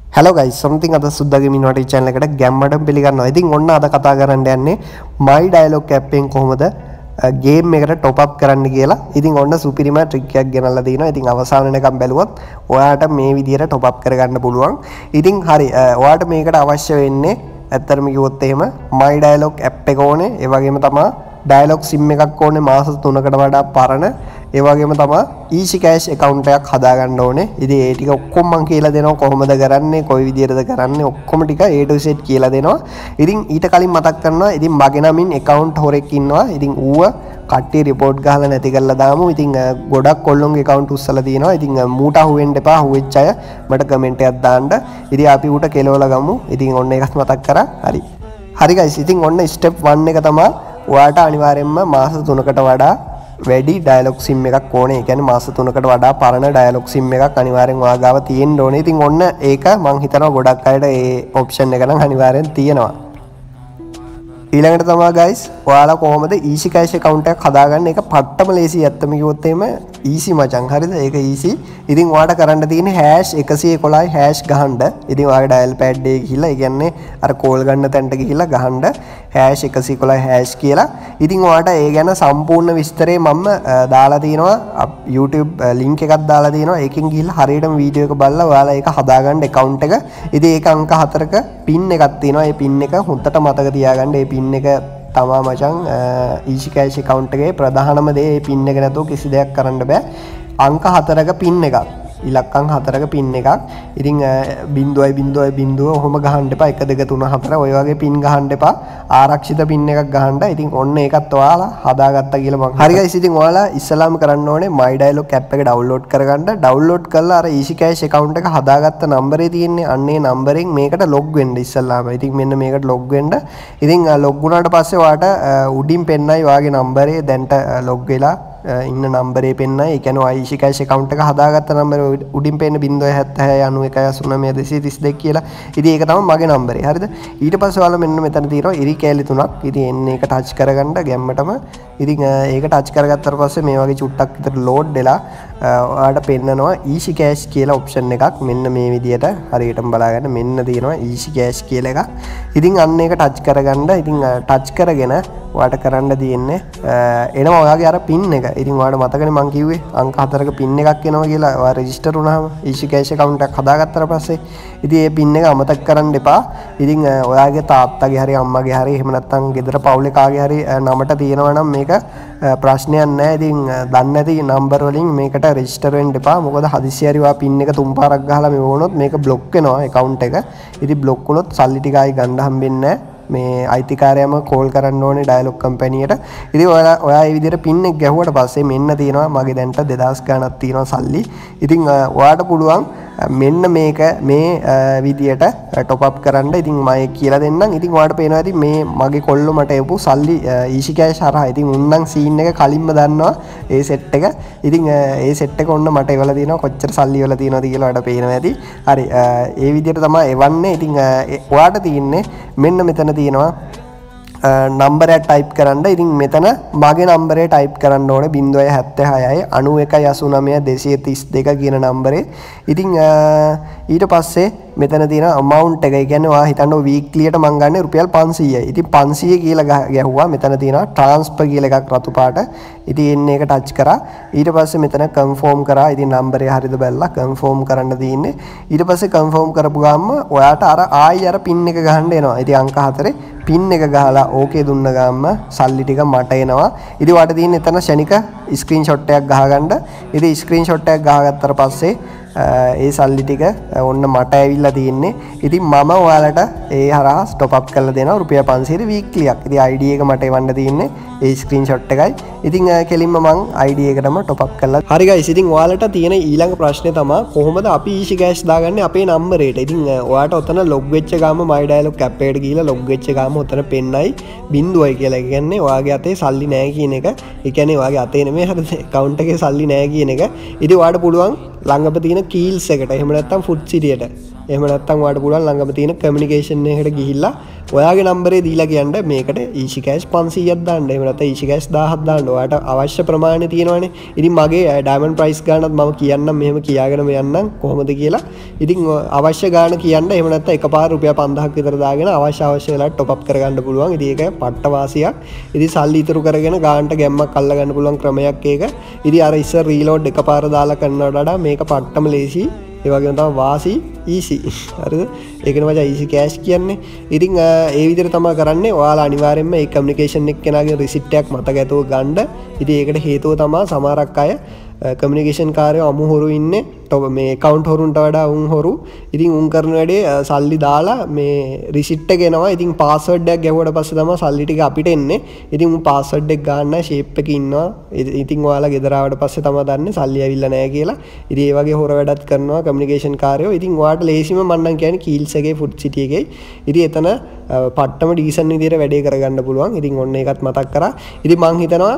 Hello guys, something අද සුද්දාගේ මිනිහට channel එකට ගැම්මඩම් පිළිගන්නවා. ඉතින් ඔන්න අද කතා කරන්න යන්නේ my dialog app එකෙන් කොහොමද game එකට top up කරන්න කියලා. ඉතින් ඔන්න සුපිරිම trick එකක් ගෙනල්ලා දිනවා. ඉතින් අවසාන වෙනකම් බැලුවොත් ඔයාට මේ විදිහට top up කරගන්න පුළුවන්. ඉතින් හරි ඔයාට මේකට අවශ්‍ය වෙන්නේ ඇත්තටම කිව්වොත් එහෙම my dialog app එක ඕනේ. ඒ වගේම තමයි dialog sim එකක් ඕනේ මාස 3කට වඩා පරණ. ඒ වගේම තමයි easy cash account එකක් හදා ගන්න ඕනේ. ඉතින් ඒ ටික ඔක්කොම මම කියලා දෙනවා කොහොමද කරන්නේ, කොයි විදිහටද කරන්නේ ඔක්කොම ටික A to Z කියලා දෙනවා. ඉතින් ඊට කලින් මතක් කරනවා ඉතින් මගේ නමින් account හොරෙක් ඉන්නවා. ඉතින් ඌව කට්ටිය report ගහලා නැති කරලා දාමු. ඉතින් ගොඩක් කොල්ලොන්ගේ account උස්සලා තියෙනවා. ඉතින් මූට අහුවෙන්න එපා. අහුවෙච්ච අය මට comment එකක් දාන්න. ඉතින් අපි ඌට කෙලවලා ගමු. ඉතින් ඔන්න ඒකත් මතක් කරා. හරි guys. ඉතින් ඔන්න step 1 එක තමයි ඔයාට අනිවාර්යයෙන්ම මාස 3කට වඩා වැඩි dialog sim එකක් ඕනේ. ඒ කියන්නේ මාස 3කට වඩා පරණ dialog sim එකක් අනිවාර්යෙන් ඔයා ගාව තියෙන්න ඕනේ. ඉතින් ඔන්න ඒක මං හිතනවා ගොඩක් අයට ඒ option එක නම් අනිවාර්යෙන් තියෙනවා. ඊළඟට තමයි guys ඔයාලා කොහොමද easy cash account එකක් හදාගන්නේ? ඒක පට්ටම ලේසි. ඇත්තම කිව්වොත් එහෙම easy මචං. හරිද? ඒක easy. ඉතින් ඔයාට කරන්න තියෙන්නේ #111 hash ගහන්න. ඉතින් ඔයාගේ dial pad එකේ ගිහිල්ලා ඒ කියන්නේ අර call ගන්න තැනට ගිහිල්ලා ගහන්න #111 hash කියලා. ඉතින් ඔයාට ඒ ගැන සම්පූර්ණ විස්තරේ මම දාලා තිනවා YouTube link එකක් දාලා තිනවා. ඒකෙන් ගිහිල්ලා හරියටම වීඩියෝ එක බලලා ඔයාලා ඒක හදාගන්න account එක. ඉතින් ඒක අංක 4ක pin එකක් තියෙනවා. ඒ pin එක හොඳට මතක තියාගන්න. ඒ pin එක තමා මචං easy cash account එකේ ප්‍රධානම දේ. ඒ pin එක නැතුව කිසි දෙයක් කරන්න බෑ. අංක 4ක pin එකක්. ඉලක්කම් 4ක pin එකක්. ඉතින් 0.0.0 ඔහොම ගහන්න එපා. 1 2 3 4 ඔය වගේ pin ගහන්න එපා. ආරක්ෂිත pin එකක් ගහන්න. ඉතින් ඔන්න ඒකත් ඔයාලා හදාගත්තා කියලා මම. හරි guys. ඉතින් ඔයාලා ඉස්සලාම කරන්න ඕනේ my dialog app එක download කරගන්න. download කරලා අර easy cash account එක හදාගත්ත නම්බරේ තියෙන්නේ අන්නේ නම්බරෙන් මේකට log වෙන්න ඉස්සලාම. ඉතින් මෙන්න මේකට log වෙන්න. ඉතින් log වුණාට පස්සේ ඔයාට උඩින් පෙන්නයි ඔයාගේ නම්බරේ දැන්ට log වෙලා ඉන්න නම්බරේ පෙන්නයි. ඒ කියන්නේ easy cash account එක හදාගත්ත නම්බරේ උඩින් පෙන්න 0.76919232 කියලා. ඉතින් ඒක තමයි මගේ නම්බරේ. හරිද? ඊට පස්සේ ඔයාලා මෙන්න මෙතන තියෙනවා ඉරි කැලි තුනක්. ඉතින් එන්නේ ඒක ටච් කරගන්න ගැම්මටම. ඉතින් ඒක ටච් කරගත්තාට පස්සේ මේ වගේ චුට්ටක් විතර ලෝඩ් වෙලා ඔයාලට පෙන්නනවා easy cash කියලා option එකක්. මෙන්න මේ විදියට හරියටම බලාගන්න. මෙන්න තියෙනවා easy cash කියලා එකක්. ඉතින් අන්න ඒක ටච් කරගන්න. ඉතින් ටච් කරගෙන ඔයාලට කරන්න තියෙන්නේ එනවා ඔයාගේ අර pin එක. ඉතින් ඔයාලට මතකනේ මං කිව්වේ අංක 4ක pin එකක් එනවා කියලා. ඔයා register වුණාම easy cash account එකක් හදාගත්තාට පස්සේ ඉතින් මේ pin එක අමතක කරන්න එපා. ඉතින් ඔයාගේ තාත්තගේ හරි අම්මගේ හරි එහෙම නැත්නම් ගෙදර පවුලේ කාගේ හරි නමට තියෙනවා නම් මේක ප්‍රශ්නයක් නැහැ. ඉතින් දන්නේ නැති නම්බර් වලින් මේකට register වෙන්න එපා. මොකද හදිසිය හරි ඔයා pin එක 3 පාරක් ගහලා මේ වුණොත් මේක block වෙනවා account එක. ඉතින් block වුණොත් සල්ලි ටික ආයි ගන්න හම්බෙන්නේ නැහැ. මේ අයිතිකාරයම කෝල් කරන්න ඕනේ ඩයලොග් කම්පැනියට. ඉතින් ඔයා මේ විදිහට පින් එක ගැහුවට පස්සේ මෙන්න තියෙනවා මගේ දැන්ට 2000 ගණක් තියෙනවා සල්ලි. ඉතින් ඔයාට පුළුවන් මෙන්න මේක මේ විදියට টপ අප් කරන්න. ඉතින් මම කියලා දෙන්නම්. ඉතින් ඔයාලට පේනවා ඇති මේ මගේ කොල්ලෝ මට එපු සල්ලි easy cash හරහා. ඉතින් උන්නම් සීන් එක කලින්ම දන්නවා ඒ සෙට් එක. ඉතින් ඒ සෙට් එක ඔන්න මට එවලා තියෙනවා කොච්චර සල්ලි වල තියෙනවද කියලා ඔයාලට පේනවා ඇති. හරි ඒ විදියට තමයි එවන්නේ. ඉතින් ඔයාට තියෙන්නේ මෙන්න මෙතන තියෙනවා නම්බරයක් ටයිප් කරන්න. ඉතින් මෙතන මගේ නම්බරේ ටයිප් කරන්න ඕනේ 076 9189 232 කියන නම්බරේ. ඉතින් ඊට පස්සේ මෙතන තියෙන amount එක. ඒ කියන්නේ ඔයා හිතන්න වීක්ලියට මං ගන්න රුපියල් 500යි. ඉතින් 500 කියලා ගැහුවා. මෙතන තියෙනවා transfer කියලා එකක් රතු පාට. ඉතින් එන්නේ ඒක ටච් කරා. ඊට පස්සේ මෙතන confirm කරා. ඉතින් නම්බරේ හරියද බලලා confirm කරන්න තියෙන්නේ. ඊට පස්සේ confirm කරපු ගාම ඔයාට ආයි අර pin එක ගහන්න එනවා. ඉතින් අංක 4 pin එක ගහලා ඕකේ දුන්න ගාම සල්ලි ටික මට එනවා. ඉතින් ඔයාට තියෙන්නේ එතන ෂණික screenshot එකක් ගහගන්න. ඉතින් screenshot එකක් ගහගත්තට පස්සේ ඒ සල්ලි ටික ඔන්න මට ඇවිල්ලා තියෙන්නේ. ඉතින් මම ඔයාලට ඒ හරහා ස්ටොප් අප් කරලා දෙනවා රුපියල් 500 වීක්ලියක්. ඉතින් ID එක මට එවන්න තියෙන්නේ ඒ ස්ක්‍රීන්ෂොට් එකයි. ඉතින් කෙලින්ම මං ID එකටම টপ අප් කරලා. හරි guys. ඉතින් ඔයාලට තියෙන ඊළඟ ප්‍රශ්නේ තමයි කොහොමද අපි easy cash දාගන්නේ අපේ නම්බරේට. ඉතින් ඔයාට ඔතන log වෙච්ච ගාම my dialog app එකට ගිහිල්ලා log වෙච්ච ගාම ඔතන පෙන්නයි 0යි කියලා. ඒ කියන්නේ ඔයාගේ අතේ සල්ලි නැහැ කියන එක. ඒ කියන්නේ ඔයාගේ අතේ නෙමෙයි හරිද account එකේ සල්ලි නැහැ කියන එක. ඉතින් ඔයාට පුළුවන් ළඟම තියෙන කීල්ස් එකට එහෙම නැත්නම් ෆුඩ් සිටියට එහෙම නැත්නම් ඔයාලට පුළුවන් ළඟම තියෙන කමියුනිකේෂන් එකකට ගිහිල්ලා ඔයාගේ නම්බරේ දීලා කියන්න මේකට easy cash 500ක් දාන්න. එහෙම නැත්නම් easy cash 1000ක් දාන්න. ඔයාලට අවශ්‍ය ප්‍රමාණය තියෙනවනේ. ඉතින් මගේ ඩයමන්ඩ් ප්‍රයිස් ගානත් මම කියන්නම් මෙහෙම කියාගෙන යන්නම් කොහොමද කියලා. ඉතින් අවශ්‍ය ගාන කියන්න. එහෙම නැත්නම් එකපාර රුපියල් 5000ක් විතර දාගෙන අවශ්‍ය වෙලාවට টොප් අප් කරගන්න පුළුවන්. ඉතින් ඒක පට්ට වාසියක්. ඉතින් සල්ලි ඉතුරු කරගෙන ගානට ගැම්මක් අල්ල ගන්න පුළුවන් ක්‍රමයක් ඒක. ඉතින් අර ඉස්සර රීලෝඩ් එකපාර දාලා කරනවට වඩා මේක පට්ටම ලේසි. ඒ වගේම තමයි වාසි ඊසි. හරිද? ඒකනේ මචං ඊසි කෑෂ් කියන්නේ. ඉතින් ඒ විදිහට තමයි කරන්නේ. ඔයාලා අනිවාර්යයෙන්ම මේ කමියුනිකේෂන් එක කෙනාගේ රිසිට් එකක් මතක ඇතුව ගන්න. ඉතින් ඒකට හේතුව තමයි සමහරක් අය කමියුනිකේෂන් කාර්යය අමු හොරු ඉන්නේ. මේ account හොරුන්ට වඩා උන් හොරු. ඉතින් උන් කරන වැඩේ සල්ලි දාලා මේ රිසිට් එක එනවා. ඉතින් පාස්වර්ඩ් එකක් ගැහුවට පස්සේ තමයි සල්ලි ටික අපිට එන්නේ. ඉතින් උන් පාස්වර්ඩ් එක ගන්න ෂේප් එකේ ඉන්නවා. ඉතින් ඔයාලා ගෙදර ආවට පස්සේ තමයි දන්නේ සල්ලි ඇවිල්ලා නැහැ කියලා. ඉතින් ඒ වගේ හොර වැඩත් කරනවා කමියුනිකේෂන් කාර්යෝ. ඉතින් ඔයාලට ලේසිම මම නම් කියන්නේ කීල්ස් එකේ ෆුඩ් සිටි එකේ. ඉතින් එතන පට්ටම ඩීසන් විදියට වැඩේ කරගන්න පුළුවන්. ඉතින් ඔන්න ඒකත් මතක් කරා. ඉතින් මං හිතනවා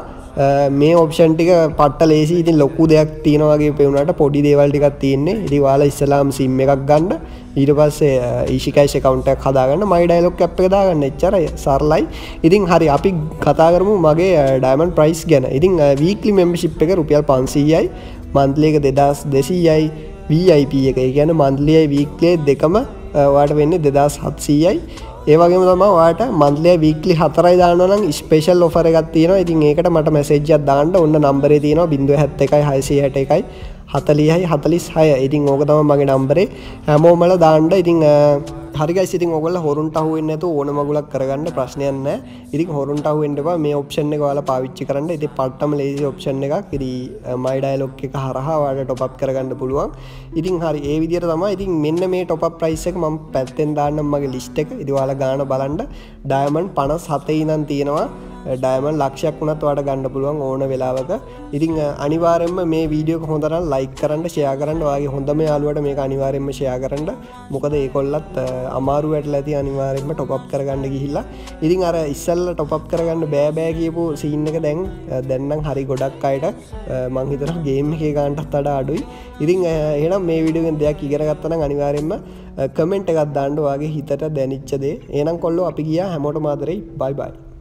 මේ ඔප්ෂන් ටික පට්ට ලේසි. ඉතින් ලොකු දෙයක් තියෙනවා වගේ පේුණාට පොඩි දේවල් ටිකක් තියෙන්නේ. ඉතින් ඔයාලා ඉස්සලාම SIM එකක් ගන්න. ඊට පස්සේ easy cash account එකක් හදාගන්න. my dialog app එක දාගන්න. එච්චරයි සරලයි. ඉතින් හරි අපි කතා කරමු මගේ diamond price ගැන. ඉතින් weekly membership එක රුපියල් 500යි. monthly එක 2200යි. VIP එක. ඒ කියන්නේ monthly යි weekly දෙකම ඔයාලට වෙන්නේ 2700යි. ඒ වගේම තමයි ඔයාලට monthly weekly 4යි දානවා නම් special offer එකක් තියෙනවා. ඉතින් ඒකට මට message එකක් දාන්න. ඔන්න නම්බරේ තියෙනවා 071 661 40යි 46. ඉතින් ඕක තමයි මගේ නම්බරේ. හැමෝමල දාන්න. ඉතින් හරි guys, ඉතින් ඕගොල්ලෝ හොරුන්ට අහු වෙන්නේ නැතුව ඕන මගුලක් කරගන්න ප්‍රශ්නයක් නැහැ. ඉතින් හොරුන්ට අහු වෙන්න එපා. මේ ඔප්ෂන් එක ඔයාලා පාවිච්චි කරන්න. ඉතින් පට්ටම ලේසි ඔප්ෂන් එකක්. ඉතින් my dialog එක හරහා ඔයාලට top up කරගන්න පුළුවන්. ඉතින් හරි ඒ විදිහට තමයි. ඉතින් මෙන්න මේ top up price එක මම පැත්තෙන් දාන්නම් මගේ list එක. ඉතින් ඔයාලා ගාන බලන්න. diamond 57 ඉඳන් තියෙනවා. ඩයමන්ඩ් ලක්ෂයක් වුණත් ඔයාලට ගන්න පුළුවන් ඕන වෙලාවක. ඉතින් අනිවාර්යයෙන්ම මේ වීඩියෝ එක හොඳ නම් like කරන්න, share කරන්න. ඔයාගේ හොඳම යාළුවට මේක අනිවාර්යයෙන්ම share කරන්න. මොකද ඒකොල්ලත් අමාරු වැටලා ඇති අනිවාර්යයෙන්ම top up කරගන්න ගිහිල්ලා. ඉතින් අර ඉස්සෙල්ලා top up කරගන්න බෑ කියපු scene එක දැන් නම් හරි ගොඩක් අයට මං හිතනවා game එකේ ගන්නටත් වඩා අඩුයි. ඉතින් එහෙනම් මේ වීඩියෝ එකෙන් දෙයක් ඉගෙන ගත්තා නම් අනිවාර්යයෙන්ම කමෙන්ට් එකක් දාන්න ඔයාගේ හිතට දැනෙච්ච දේ. එහෙනම් කොල්ලෝ අපි ගියා හැමෝටම ආදරෙයි. bye bye.